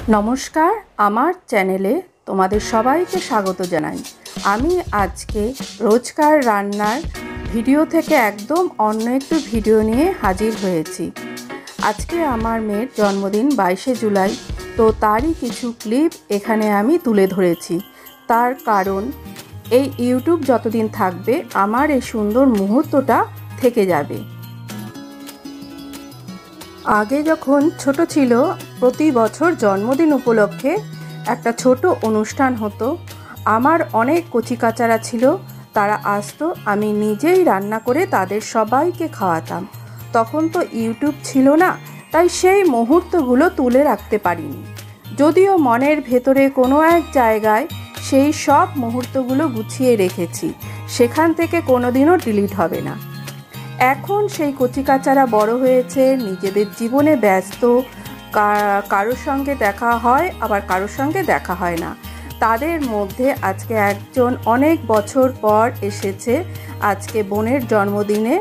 নমস্কার, আমার চ্যানেলে তোমাদের সবাইকে স্বাগত জানাই। আমি আজকে রোজকার রান্নার ভিডিও থেকে একদম অন্য একটু ভিডিও নিয়ে হাজির হয়েছি। আজকে আমার মেয়ের জন্মদিন 22শে জুলাই, তো তারই কিছু ক্লিপ এখানে আমি তুলে ধরেছি। তার কারণ এই ইউটিউব যতদিন থাকবে আমার এই সুন্দর মুহূর্তটা থেকে যাবে। আগে যখন ছোট ছিল, প্রতি বছর জন্মদিন উপলক্ষে একটা ছোট অনুষ্ঠান হতো। আমার অনেক কচিকাচারা ছিল, তারা আসতো, আমি নিজেই রান্না করে তাদের সবাইকে খাওয়াতাম। তখন তো ইউটিউব ছিল না, তাই সেই মুহূর্তগুলো তুলে রাখতে পারিনি। যদিও মনের ভেতরে কোনো এক জায়গায় সেই সব মুহূর্তগুলো গুছিয়ে রেখেছি, সেখান থেকে কোনোদিনও ডিলিট হবে না। এখন সেই কচিকাচারা বড় হয়েছে, নিজেদের জীবনে ব্যস্ত, কারোর সঙ্গে দেখা হয় আবার কারোর সঙ্গে দেখা হয় না। তাদের মধ্যে আজকে একজন অনেক বছর পর এসেছে আজকে বোনের জন্মদিনে।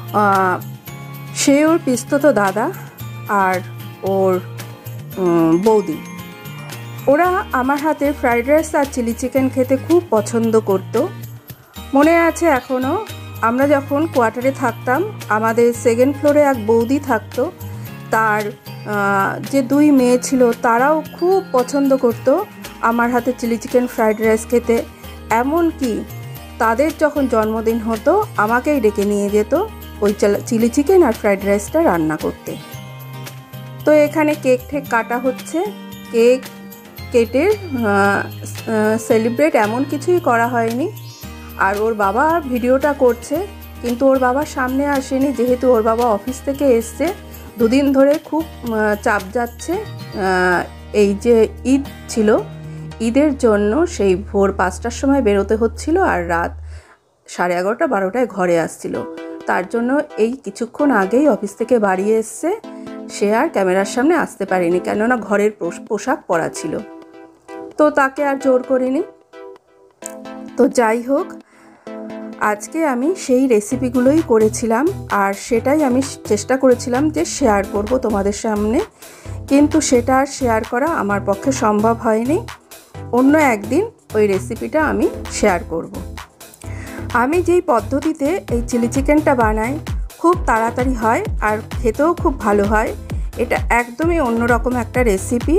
সে ওর পিস্তত দাদা আর ওর বৌদি, ওরা আমার হাতে ফ্রাইড রাইস আর চিলি চিকেন খেতে খুব পছন্দ করত। মনে আছে এখনও, আমরা যখন কোয়ার্টারে থাকতাম, আমাদের সেকেন্ড ফ্লোরে এক বৌদি থাকতো, তার যে দুই মেয়ে ছিল তারাও খুব পছন্দ করতো আমার হাতে চিলি চিকেন ফ্রাইড রাইস খেতে। এমনকি তাদের যখন জন্মদিন হতো আমাকেই ডেকে নিয়ে যেত ওই চিলি চিকেন আর ফ্রাইড রাইসটা রান্না করতে। তো এখানে কেক ঠেক কাটা হচ্ছে, কেক কেটে সেলিব্রেট এমন কিছুই করা হয়নি। আর ওর বাবা ভিডিওটা করছে, কিন্তু ওর বাবা সামনে আসেনি, যেহেতু ওর বাবা অফিস থেকে এসছে। দুদিন ধরে খুব চাপ যাচ্ছে। এই যে ঈদ ছিল, ঈদের জন্য সেই ভোর 5টার সময় বেরোতে হচ্ছিল আর রাত 11:30 12টায় ঘরে আসছিল। তার জন্য এই কিছুক্ষণ আগেই অফিস থেকে বাড়ি এসছে। সে আর ক্যামেরার সামনে আসতে পারেনি, কেননা ঘরের পোশাক পরা ছিল। তো তাকে আর জোর করিনি। তো যাই হোক, আজকে আমি সেই রেসিপিগুলোই করেছিলাম আর সেটাই আমি চেষ্টা করেছিলাম যে শেয়ার করব তোমাদের সামনে, কিন্তু সেটা আর শেয়ার করা আমার পক্ষে সম্ভব হয়নি। অন্য একদিন ওই রেসিপিটা আমি শেয়ার করব। আমি যেই পদ্ধতিতে এই চিলি চিকেনটা বানাই, খুব তাড়াতাড়ি হয় আর খেতেও খুব ভালো হয়। এটা একদমই অন্যরকম একটা রেসিপি।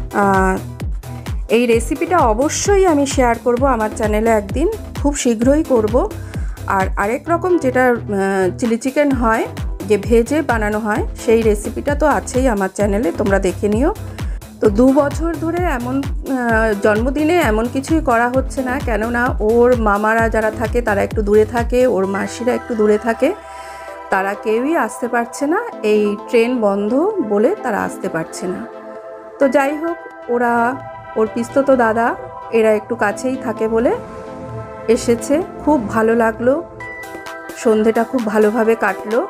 এই রেসিপিটা অবশ্যই আমি শেয়ার করব আমার চ্যানেলে একদিন, খুব শীঘ্রই করব। আর আরেক রকম যেটা চিলি চিকেন হয়, যে ভেজে বানানো হয়, সেই রেসিপিটা তো আছেই আমার চ্যানেলে, তোমরা দেখে নিও। তো 2 বছর ধরে এমন জন্মদিনে এমন কিছুই করা হচ্ছে না, কেননা ওর মামারা যারা থাকে তারা একটু দূরে থাকে, ওর মাসিরা একটু দূরে থাকে, তারা কেউই আসতে পারছে না। এই ট্রেন বন্ধ বলে তারা আসতে পারছে না। তো যাই হোক, ওর পিস্তত দাদা এরা একটু কাছেই থাকে বলে এসেছে। খুব ভালো লাগলো, সন্ধেটা খুব ভালোভাবে কাটলো।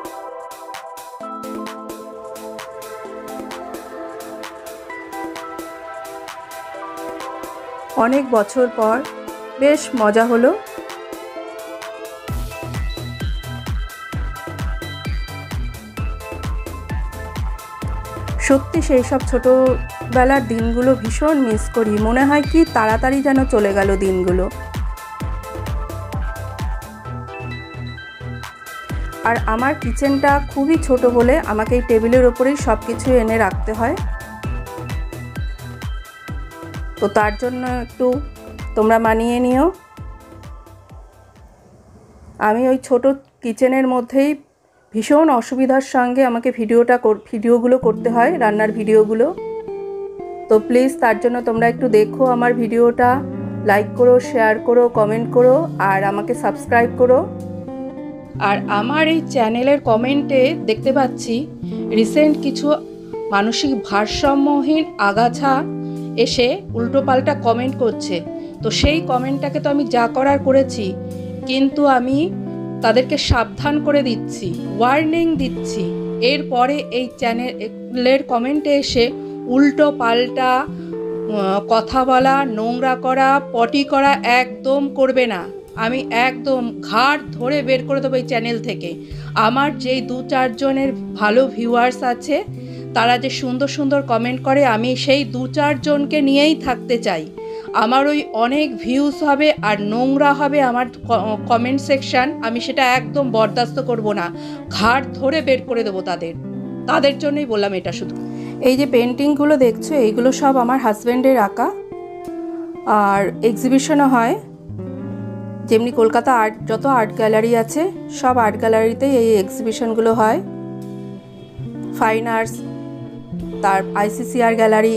অনেক বছর পর বেশ মজা হলো। সত্যি সেই সব ছোটোবেলার দিনগুলো ভীষণ মিস করি। মনে হয় কি তাড়াতাড়ি যেন চলে গেল দিনগুলো। আর আমার কিচেনটা খুবই ছোট বলে আমাকে এই টেবিলের ওপরেই সব কিছু এনে রাখতে হয়। তো তার জন্য একটু তোমরা মানিয়ে নিও। আমি ওই ছোট কিচেনের মধ্যেই ভীষণ অসুবিধার সঙ্গে আমাকে ভিডিওগুলো করতে হয়, রান্নার ভিডিওগুলো। তো প্লিজ তার জন্য তোমরা একটু দেখো আমার ভিডিওটা, লাইক করো, শেয়ার করো, কমেন্ট করো আর আমাকে সাবস্ক্রাইব করো। আর আমার এই চ্যানেলের কমেন্টে দেখতে পাচ্ছি রিসেন্ট কিছু মানসিক ভারসাম্যহীন আগাছা এসে উল্টোপাল্টা কমেন্ট করছে। তো সেই কমেন্টটাকে তো আমি যা করার করেছি, কিন্তু আমি তাদেরকে সাবধান করে দিচ্ছি, ওয়ার্নিং দিচ্ছি। এরপরে এই চ্যানেলের কমেন্টে এসে উল্টো পাল্টা কথা বলা, নোংরা করা, পটি করা একদম করবে না। আমি একদম ঘাড় ধরে বের করে দেবো এই চ্যানেল থেকে। আমার যেই 2-4 জনের ভালো ভিউয়ার্স আছে, তারা যে সুন্দর সুন্দর কমেন্ট করে, আমি সেই 2-4 জনকে নিয়েই থাকতে চাই। আমার ওই অনেক ভিউজ হবে আর নোংরা হবে আমার কমেন্ট সেকশন, আমি সেটা একদম বরদাস্ত করব না, ঘাড় ধরে বের করে দেবো তাদের জন্যই বললাম এটা। শুধু এই যে পেন্টিংগুলো দেখছো, এইগুলো সব আমার হাজব্যান্ডের আঁকা, আর এক্সিবিশনও হয়। যেমনি কলকাতা যত আর্ট গ্যালারি আছে, সব আর্ট গ্যালারিতেই এই এক্সিবিশনগুলো হয়। ফাইন আর্টস, তার ICCR গ্যালারি।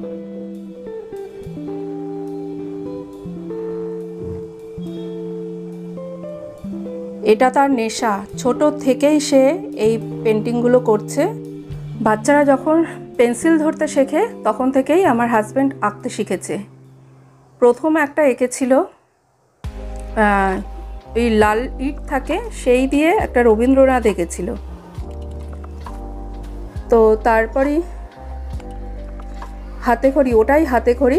এটা তার নেশা, ছোট থেকেই সে এই পেন্টিংগুলো করছে। বাচ্চারা যখন পেন্সিল ধরতে শেখে তখন থেকেই আমার হাজব্যান্ড আঁকতে শিখেছে। প্রথম একটা এঁকেছিল, এই লাল ইট থাকে সেই দিয়ে একটা রবীন্দ্রনাথ এঁকেছিল। তো তারপরই হাতে খড়ি, ওটাই হাতে খড়ি।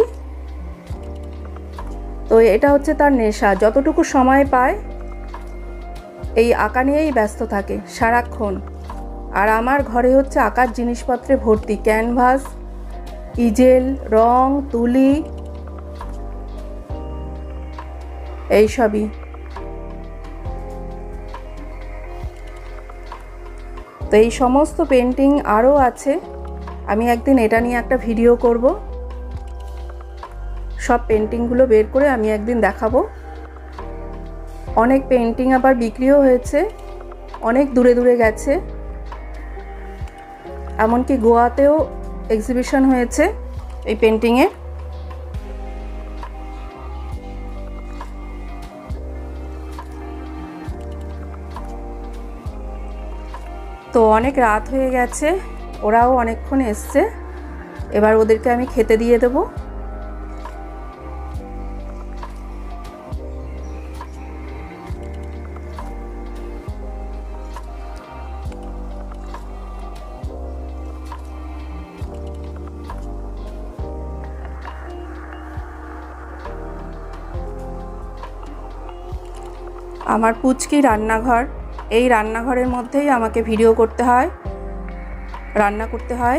তো এটা হচ্ছে তার নেশা, যতটুকু সময় পায় এই আঁকা নিয়েই ব্যস্ত থাকে সারাক্ষণ। আর আমার ঘরে হচ্ছে আঁকার জিনিসপত্রে ভর্তি, ক্যানভাস, ইজেল, রং, তুলি, এইসবই। তো এই সমস্ত পেন্টিং আরও আছে, আমি একদিন এটা নিয়ে একটা ভিডিও করব। সব পেন্টিংগুলো বের করে আমি একদিন দেখাবো। অনেক পেন্টিং আবার বিক্রিও হয়েছে, অনেক দূরে দূরে গেছে, এমনকি গোয়াতেও এক্সিবিশন হয়েছে এই পেন্টিংয়ের। তো অনেক রাত হয়ে গেছে, ওরাও অনেকক্ষণ এসছে, এবার ওদেরকে আমি খেতে দিয়ে দেবো। আমার পুচকি রান্নাঘর, এই রান্নাঘরের মধ্যেই আমাকে ভিডিও করতে হয়, রান্না করতে হয়।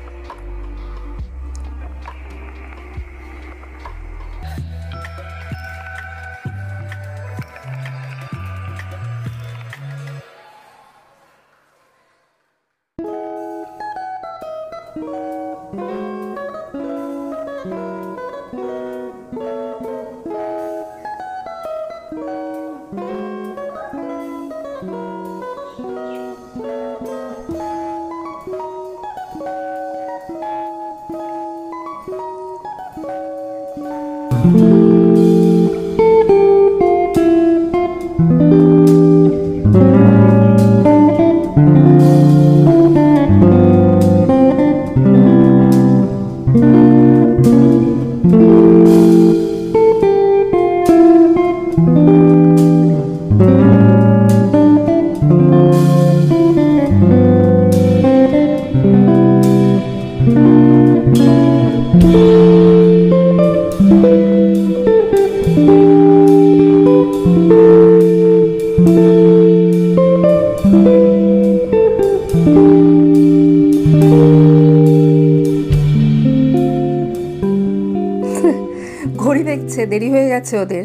ঘড়ি দেখছে, দেরি হয়ে গেছে ওদের।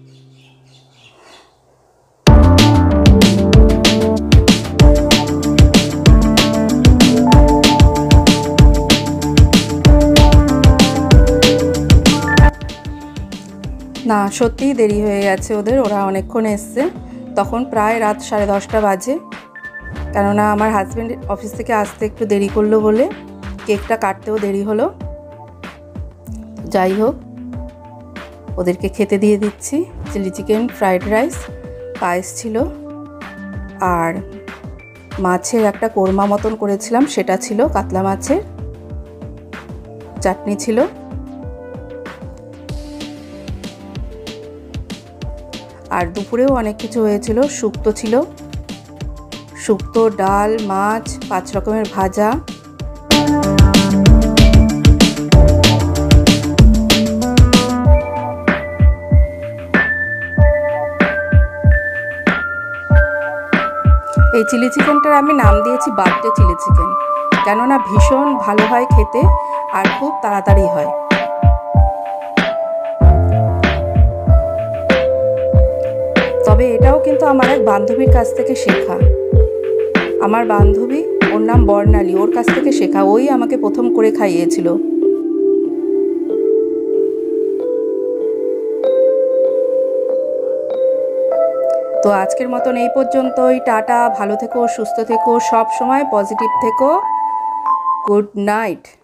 না, সত্যিই দেরি হয়ে গেছে ওদের, ওরা অনেকক্ষণ এসছে। তখন প্রায় রাত 10:30 বাজে, কেননা আমার হাজব্যান্ড অফিস থেকে আসতে একটু দেরি করলো বলে কেকটা কাটতেও দেরি হলো। যাই হোক, ওদেরকে খেতে দিয়ে দিচ্ছি। চিলি চিকেন, ফ্রাইড রাইস, পায়েস ছিল, আর মাছের একটা কোরমা মতন করেছিলাম, সেটা ছিল, কাতলা মাছের চাটনি ছিল। আর দুপুরেও অনেক কিছু হয়েছিল, শুক্তো ছিল, শুক্তো, ডাল, মাছ, 5 রকমের ভাজা। এই চিলি চিকেনটার আমি নাম দিয়েছি বার্থডে চিলি চিকেন। কেননা ভীষণ ভালো হয় খেতে আর খুব তাড়াতাড়ি হয়। তবে এটাও কিন্তু আমার এক বান্ধবীর কাছ থেকে শেখা। আমার বান্ধবী, ওর নাম বর্ণালী, ওর কাছ থেকে শেখা। ওই আমাকে প্রথম করে খাইয়েছিল। তো আজকের মতন এই পর্যন্তই। টাটা, ভালো থেকো, সুস্থ থেকো, সব সময় পজিটিভ থেকো। Good night.